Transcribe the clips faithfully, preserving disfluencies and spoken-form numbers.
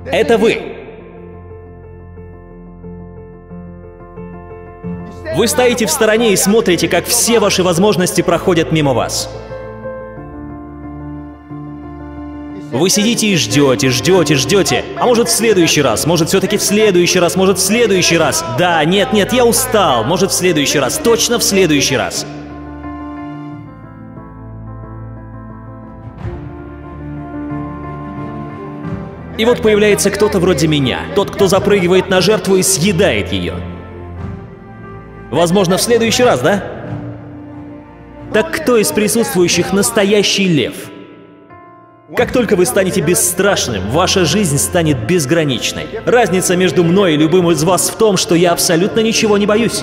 Это вы. Вы стоите в стороне и смотрите, как все ваши возможности проходят мимо вас. Вы сидите и ждете, ждете, ждете. А может, в следующий раз, может, все-таки в следующий раз, может, в следующий раз. Да, нет, нет, я устал. Может, в следующий раз, точно в следующий раз. И вот появляется кто-то вроде меня, тот, кто запрыгивает на жертву и съедает ее. Возможно, в следующий раз, да? Так кто из присутствующих настоящий лев? Как только вы станете бесстрашным, ваша жизнь станет безграничной. Разница между мной и любым из вас в том, что я абсолютно ничего не боюсь.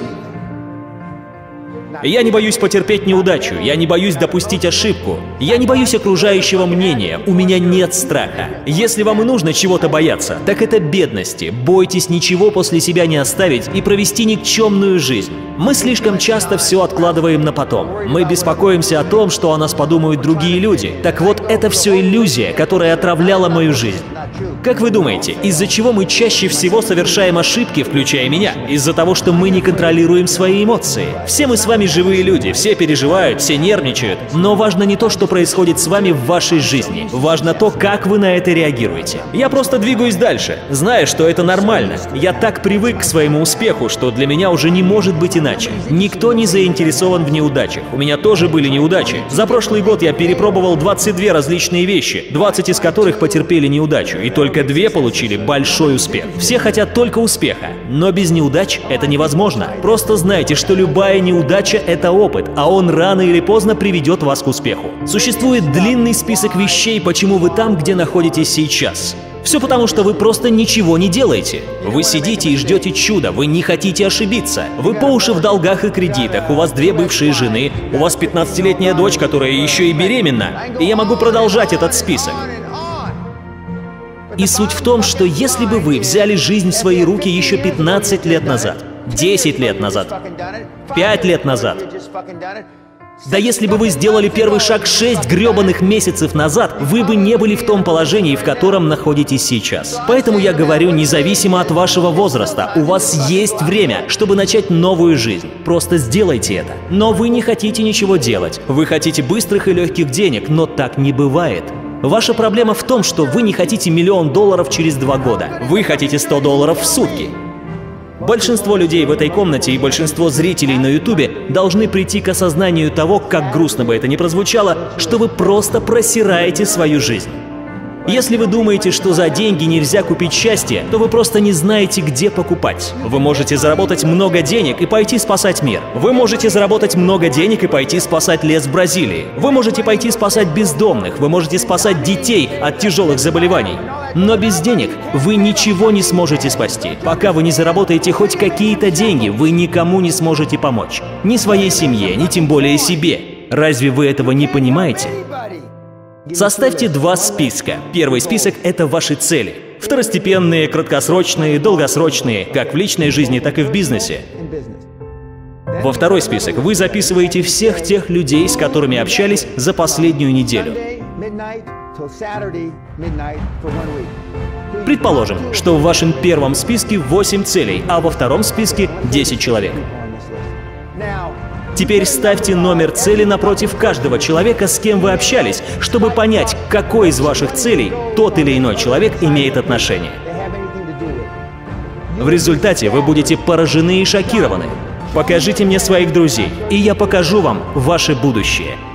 Я не боюсь потерпеть неудачу, я не боюсь допустить ошибку, я не боюсь окружающего мнения, у меня нет страха. Если вам и нужно чего-то бояться, так это бедности. Бойтесь ничего после себя не оставить и провести никчемную жизнь. Мы слишком часто все откладываем на потом. Мы беспокоимся о том, что о нас подумают другие люди. Так вот, это все иллюзия, которая отравляла мою жизнь. Как вы думаете, из-за чего мы чаще всего совершаем ошибки, включая меня? Из-за того, что мы не контролируем свои эмоции. Все мы с вами живые люди, все переживают, все нервничают. Но важно не то, что происходит с вами в вашей жизни. Важно то, как вы на это реагируете. Я просто двигаюсь дальше, зная, что это нормально. Я так привык к своему успеху, что для меня уже не может быть иначе. Никто не заинтересован в неудачах. У меня тоже были неудачи. За прошлый год я перепробовал двадцать две различные вещи, двадцать из которых потерпели неудачу, и только две получили большой успех. Все хотят только успеха, но без неудач это невозможно. Просто знайте, что любая неудача — это опыт, а он рано или поздно приведет вас к успеху. Существует длинный список вещей, почему вы там, где находитесь сейчас. Все потому, что вы просто ничего не делаете. Вы сидите и ждете чуда, вы не хотите ошибиться. Вы по уши в долгах и кредитах, у вас две бывшие жены, у вас пятнадцатилетняя дочь, которая еще и беременна. И я могу продолжать этот список. И суть в том, что если бы вы взяли жизнь в свои руки еще пятнадцать лет назад, десять лет назад, пять лет назад, да если бы вы сделали первый шаг шесть гребаных месяцев назад, вы бы не были в том положении, в котором находитесь сейчас. Поэтому я говорю, независимо от вашего возраста, у вас есть время, чтобы начать новую жизнь. Просто сделайте это. Но вы не хотите ничего делать. Вы хотите быстрых и легких денег, но так не бывает. Ваша проблема в том, что вы не хотите миллион долларов через два года. Вы хотите сто долларов в сутки. Большинство людей в этой комнате и большинство зрителей на Ютубе должны прийти к осознанию того, как грустно бы это ни прозвучало, что вы просто просираете свою жизнь. Если вы думаете, что за деньги нельзя купить счастье, то вы просто не знаете, где покупать. Вы можете заработать много денег и пойти спасать мир. Вы можете заработать много денег и пойти спасать лес в Бразилии. Вы можете пойти спасать бездомных. Вы можете спасать детей от тяжелых заболеваний. Но без денег вы ничего не сможете спасти. Пока вы не заработаете хоть какие-то деньги, вы никому не сможете помочь. Ни своей семье, ни тем более себе. Разве вы этого не понимаете? Составьте два списка. Первый список — это ваши цели. Второстепенные, краткосрочные, долгосрочные, как в личной жизни, так и в бизнесе. Во второй список вы записываете всех тех людей, с которыми общались за последнюю неделю. Предположим, что в вашем первом списке восемь целей, а во втором списке десять человек. Теперь ставьте номер цели напротив каждого человека, с кем вы общались, чтобы понять, к какой из ваших целей тот или иной человек имеет отношение. В результате вы будете поражены и шокированы. Покажите мне своих друзей, и я покажу вам ваше будущее.